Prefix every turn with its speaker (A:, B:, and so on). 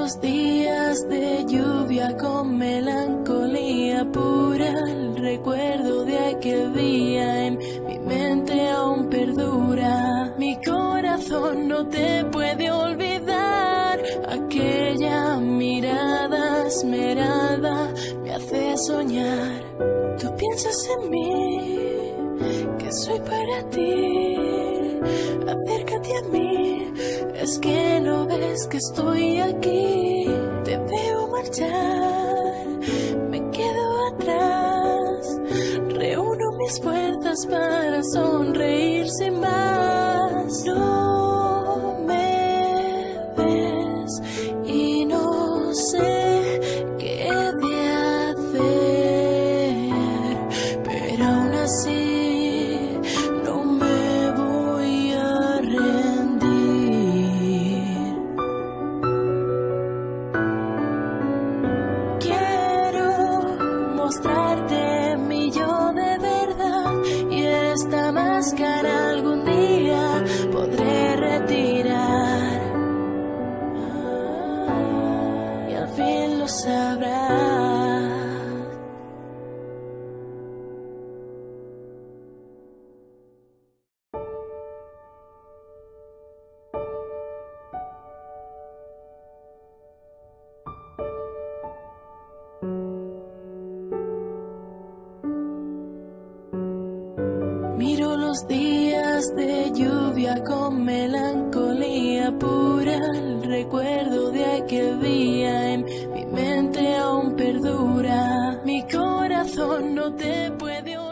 A: los días de lluvia con melancolía pura. El recuerdo de aquel día en mi mente aún perdura. Mi corazón no te puede olvidar. Aquella mirada esmeralda me hace soñar. Tú piensas en mí, que soy para ti. Acércate a mí, es que no ves que estoy aquí. Te veo marchar, me quedo atrás. Reúno mis fuerzas para sonreír sin más. No me ves y no sé qué he de hacer, pero aún así mostrarte mi yo de verdad, y esta máscara algún día podré retirar, y al fin lo sabrás. Miro los días de lluvia con melancolía pura. El recuerdo de aquel día en mi mente aún perdura. Mi corazón no te puede olvidar.